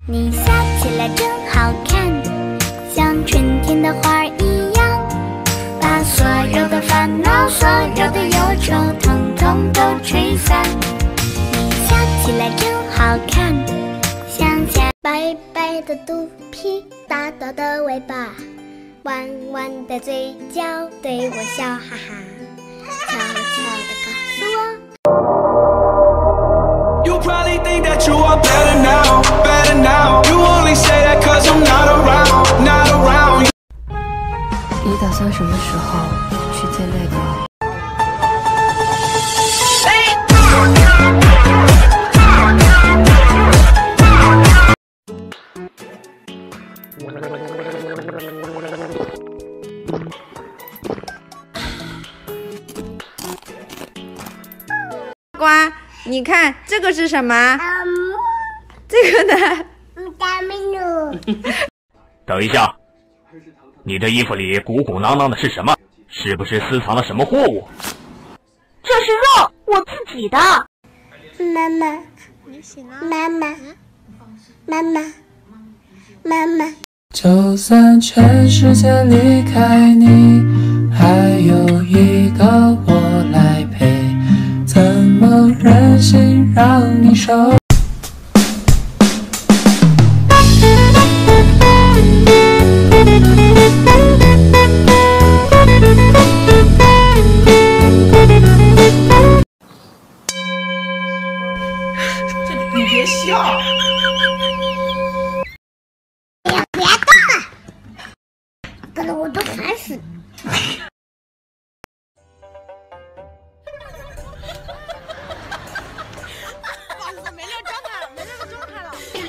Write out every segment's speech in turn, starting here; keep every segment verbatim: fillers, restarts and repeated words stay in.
你笑起来真好看，像春天的花儿一样，把所有的烦恼、所有的忧愁，统统都吹散。你笑起来真好看，像下白白的肚皮，大大的尾巴，弯弯的嘴角，对我笑哈哈，悄悄地告诉我。 You probably think that you are better now, better now. You only say that cause I'm not around, not around. 你打算什么时候去见那个？ 瓜，你看这个是什么？这个呢？ 等一下，你的衣服里鼓鼓囊囊的是什么？是不是私藏了什么货物？ 这是肉，我自己的。妈妈，妈妈，妈妈，妈妈。 就算全世界离开你，还有一个我来陪，怎么忍心让你受？ 你别笑。 别别动了，搞得我都烦死了。 没那状态，没那个状态了。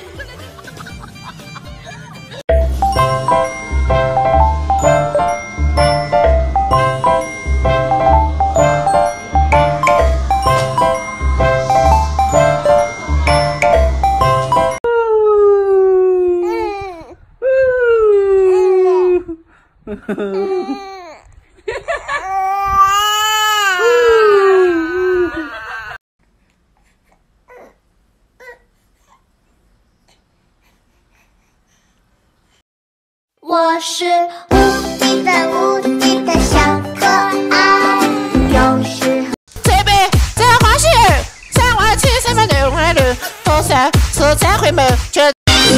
我是无敌的无敌的小可爱，有时候这边这花心儿，三万七三百六万六，多少吃才会没觉。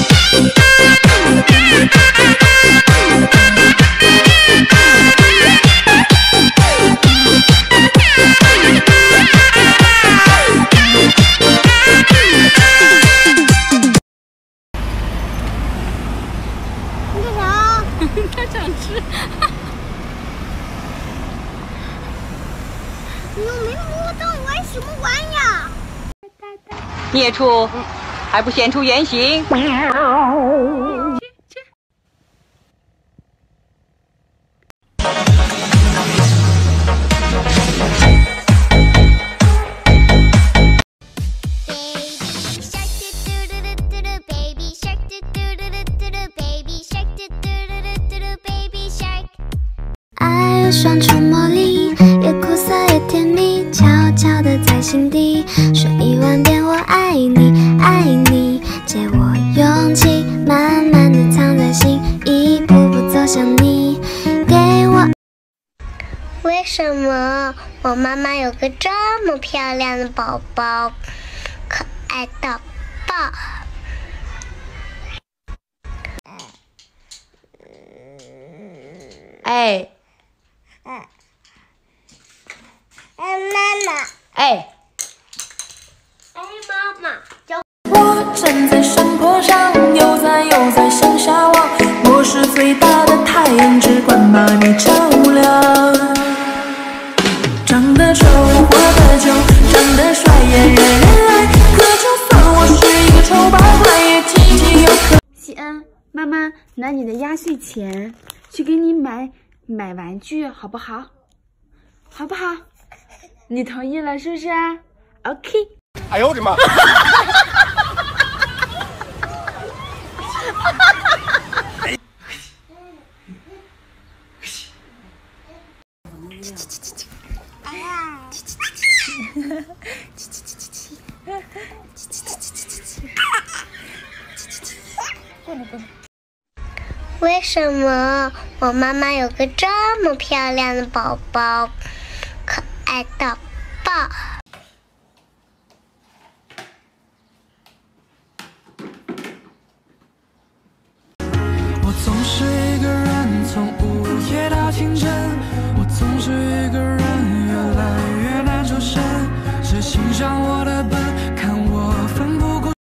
他想吃。 你又没摸到，你玩什么玩呀？ 孽畜，还不现出原形！ 爱有双重魔力，也苦涩也甜蜜，悄悄地在心底说一万遍我爱你，爱你。借我勇气，慢慢地藏在心，一步步走向你，给我。为什么我妈妈有个这么漂亮的宝宝，可爱到爆？ 哎。 哎，妈妈！ 哎， 哎，妈妈！ 我站在山坡上，悠哉悠哉向下望。我是最大的太阳，只管把你照亮。长得丑，活得久，长得帅也人人爱。可就算我是一个丑八怪，也体贴又可。 西恩，妈妈拿你的压岁钱去给你买买玩具，好不好？好不好？你同意了是不是啊 ？OK。 哎呦我的妈！ 为什么我妈妈有个这么漂亮的宝宝，可爱到爆？ 我总是一个人，从午夜到清晨，我总是一个人，越来越难抽身。是欣赏我的笨，看我奋不顾。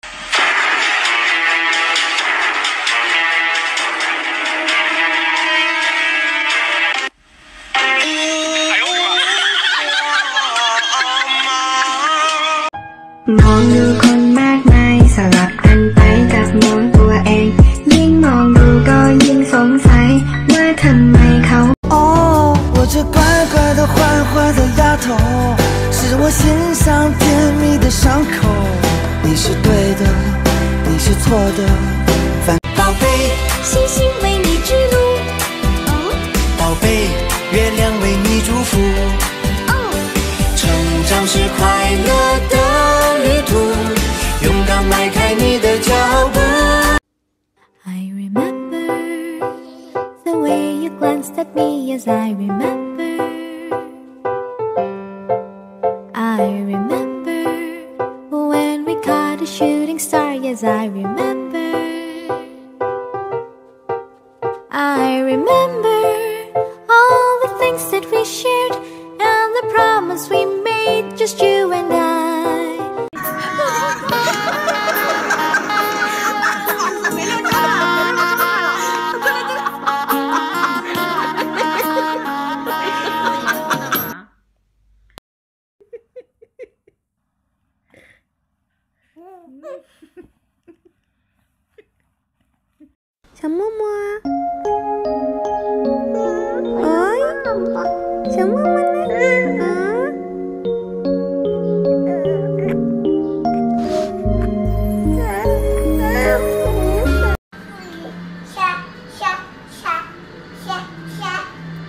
มองดูคนมากมายสลับกันไปกับมองตัวเองยิ่งมองดูก็ยิ่งสงสัยว่าทำไมเขา哦，我这乖乖的坏坏的丫头，是我心上甜蜜的伤口。你是对的，你是错的，反宝贝， 星星为你指路， 宝贝，月亮为你祝福。成长是快乐的旅途，勇敢迈开你的脚步。 I remember the way you glanced at me as I remember. I remember when we caught a shooting star. Yes, I remember. I remember all the things that we shared and the promise we made, just you and I. 小默默啊，哎，小默默呢？啊， 下下下下下。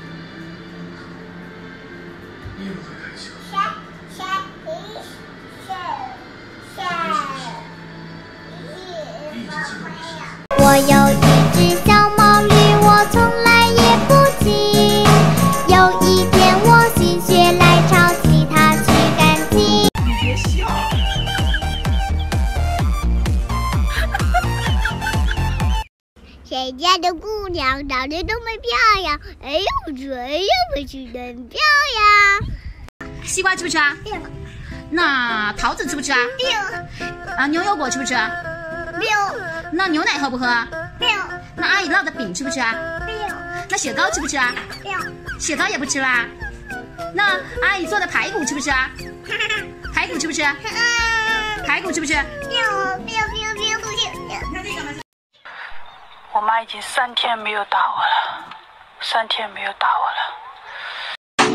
你也不会害羞。下下一下下一。我有一只小毛驴，我从来也不骑。有一天我心血来潮，骑它去赶集。你别笑。谁家的姑娘长得这么漂亮？哎呦，这又不是真漂亮。 西瓜吃不吃啊？那桃子吃不吃啊？啊，牛油果吃不吃？那牛奶喝不喝？那阿姨烙的饼吃不吃啊？那雪糕吃不吃啊？雪糕也不吃啦。那阿姨做的排骨吃不吃啊？排骨吃不吃？排骨吃不吃？ 我妈已经三天没有打我了，三天没有打我了。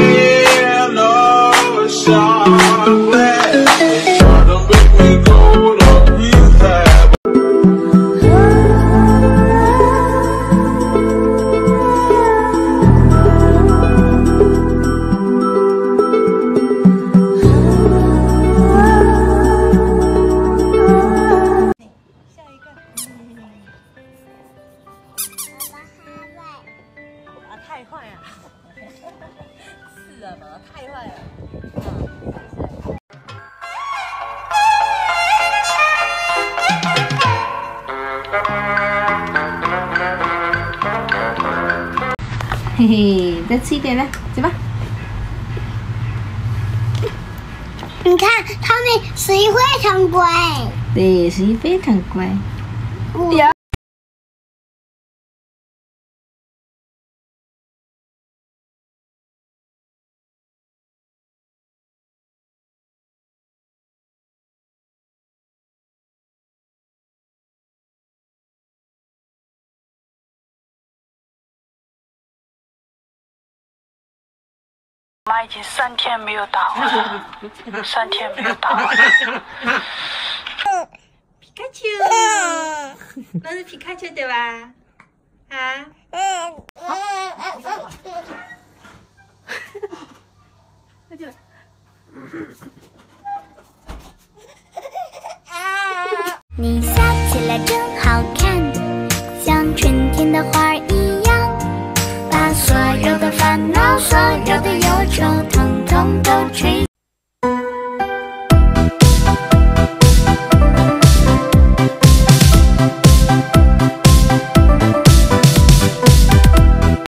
太坏啊！是啊，妈太坏了。 嘿嘿，再吃一点来，走吧。 你看，他们十一非常乖。 对，十一非常乖。 呀。 我妈已经三天没有打我了，三天没有打我了。 皮卡丘，那是皮卡丘对吧？啊？那就来。 你笑起来真好看。 有的忧愁，统统都吹。